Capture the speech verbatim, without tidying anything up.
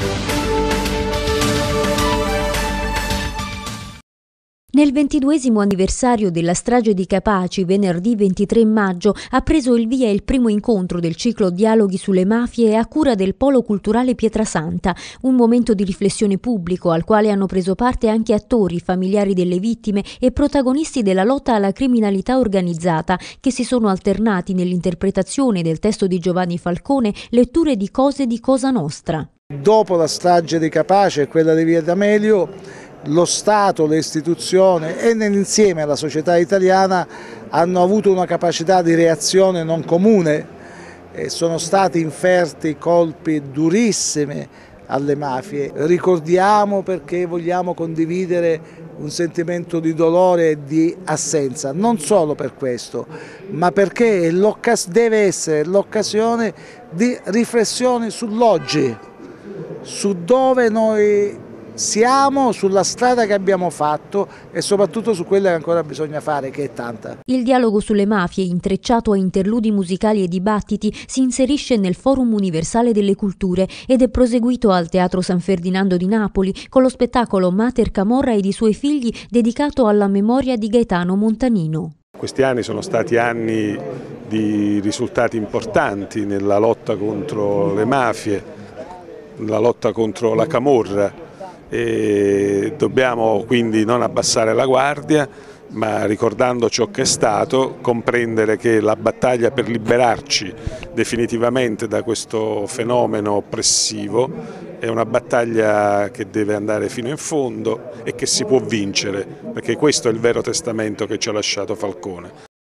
Nel ventiduesimo anniversario della strage di Capaci, venerdì ventitré maggio, ha preso il via il primo incontro del ciclo Dialoghi sulle mafie a cura del Polo Culturale Pietrasanta, un momento di riflessione pubblico al quale hanno preso parte anche attori, familiari delle vittime e protagonisti della lotta alla criminalità organizzata, che si sono alternati nell'interpretazione del testo di Giovanni Falcone, letture di Cose di Cosa Nostra. Dopo la strage di Capaci e quella di Via D'Amelio, lo Stato, le istituzioni e nell'insieme la società italiana hanno avuto una capacità di reazione non comune e sono stati inferti colpi durissimi alle mafie. Ricordiamo perché vogliamo condividere un sentimento di dolore e di assenza, non solo per questo, ma perché deve essere l'occasione di riflessioni sull'oggi, su dove noi siamo, sulla strada che abbiamo fatto e soprattutto su quella che ancora bisogna fare, che è tanta. Il dialogo sulle mafie, intrecciato a interludi musicali e dibattiti, si inserisce nel Forum Universale delle Culture ed è proseguito al Teatro San Ferdinando di Napoli con lo spettacolo Mater Camorra ed i suoi figli, dedicato alla memoria di Gaetano Montanino. Questi anni sono stati anni di risultati importanti nella lotta contro le mafie, la lotta contro la camorra. E dobbiamo quindi non abbassare la guardia, ma ricordando ciò che è stato, comprendere che la battaglia per liberarci definitivamente da questo fenomeno oppressivo è una battaglia che deve andare fino in fondo e che si può vincere, perché questo è il vero testamento che ci ha lasciato Falcone.